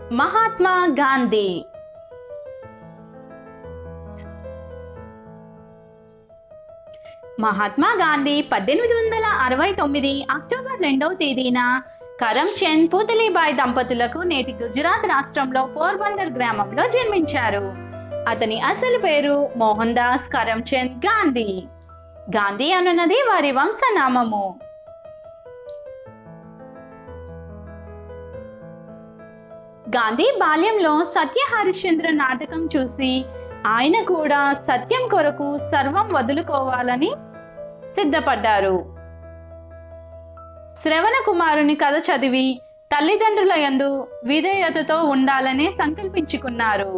Mahatma Gandhi. Mahatma Gandhi 1869 October 2వ తేదీన కరమ్చంద్ పుతలీబాయి దంపతులకు నేటి గుజరాత్ రాష్ట్రంలో పోర్బందర్ గ్రామంలో జన్మించారు. అతని అసలు పేరు మోహన్ దాస్ కరమ్చంద్ గాంధీ. గాంధీ అనున్నది వారి వంశనామము. గాంధీ బాల్యంలో సత్య హరిశ్చంద్ర నాటకం చూసి ఆయన కూడా సత్యం కొరకు సర్వం వదులుకోవాలని సిద్ధపడ్డారు. శ్రవణ కుమారుని కథ చదివి తల్లిదండ్రుల యందు విధేయతతో ఉండాలని సంకల్పించుకున్నారు.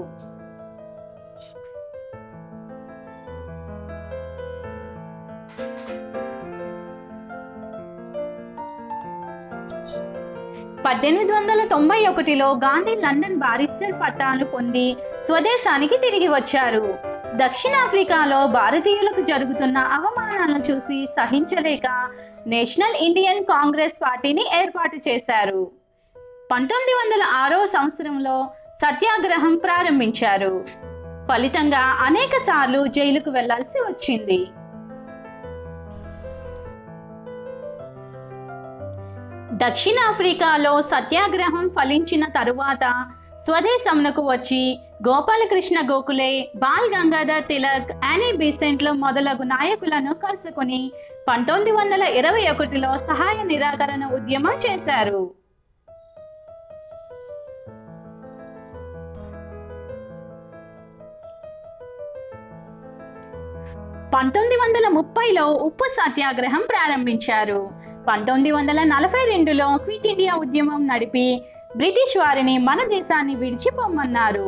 (1891) గాంధీ లండన్ బారిస్టర్ పట్టాను పొంది స్వదేశానికి తిరిగి వచ్చారు. దక్షిణాఫ్రికాలో భారతీయులకు జరుగుతున్న అవమానాలను చూసి సహించలేక నేషనల్ ఇండియన్ కాంగ్రెస్ పార్టీని ఏర్పాటు చేశారు. 1906వ సంవత్సరంలో సత్యాగ్రహం ప్రారంభించారు. ఫలితంగా అనేక సార్లు జైలుకు వెళ్లాల్సి వచ్చింది. దక్షిణాఫ్రికాలో సత్యాగ్రహం ఫలించిన తరువాత స్వదేశంకు వచ్చి గోపాలకృష్ణ గోఖలే, బాల్ గంగాధర్ తిలక్, యానీ బీసెంట్లు మొదలగు నాయకులను కలుసుకుని 1921లో సహాయ నిరాకరణ ఉద్యమం చేశారు. 1930లో ఉప్పు సత్యాగ్రహం ప్రారంభించారు. 1942లో క్విట్ ఇండియా ఉద్యమం నడిపి బ్రిటిష్ వారిని మన దేశాన్ని విడిచిపోమన్నారు.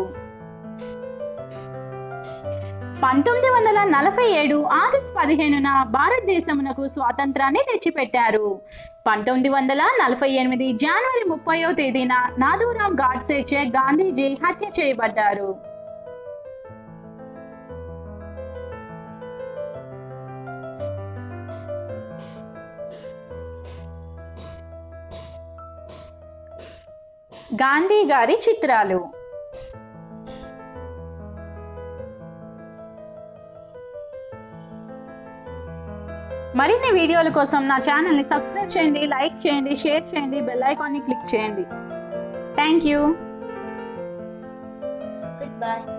1947 ఆగస్టు 15న భారతదేశమునకు స్వాతంత్రాన్ని తెచ్చిపెట్టారు. 1948 జనవరి 30వ తేదీన నాథూరామ్ గాడ్సే చే గాంధీజీ హత్య చేయబడ్డారు. గాంధీ గారి చిత్రాలు. మరిన్ని వీడియోల కోసం నా ఛానల్ని సబ్స్క్రైబ్ చేయండి, లైక్ చేయండి, షేర్ చేయండి, బెల్ ఐకాన్ని క్లిక్ చేయండి. Thank you. Goodbye.